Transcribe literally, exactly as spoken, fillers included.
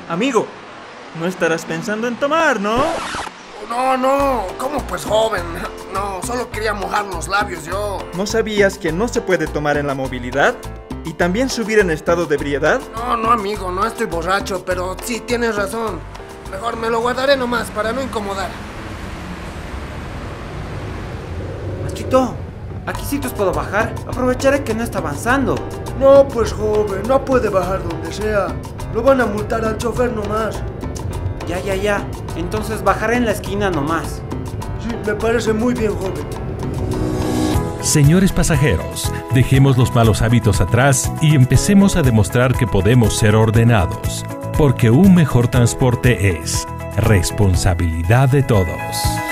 Amigo, no estarás pensando en tomar, ¿no? No, no, ¿cómo pues, joven? No, solo quería mojar los labios yo. ¿No sabías que no se puede tomar en la movilidad? ¿Y también subir en estado de ebriedad? No, no, amigo, no estoy borracho, pero sí tienes razón. Mejor me lo guardaré nomás para no incomodar. Machito, aquí sí te puedo bajar. Aprovecharé que no está avanzando. No, pues joven, no puede bajar donde sea. Lo van a multar al chofer nomás. Ya, ya, ya. Entonces bajaré en la esquina nomás. Sí, me parece muy bien, joven. Señores pasajeros, dejemos los malos hábitos atrás y empecemos a demostrar que podemos ser ordenados, porque un mejor transporte es responsabilidad de todos.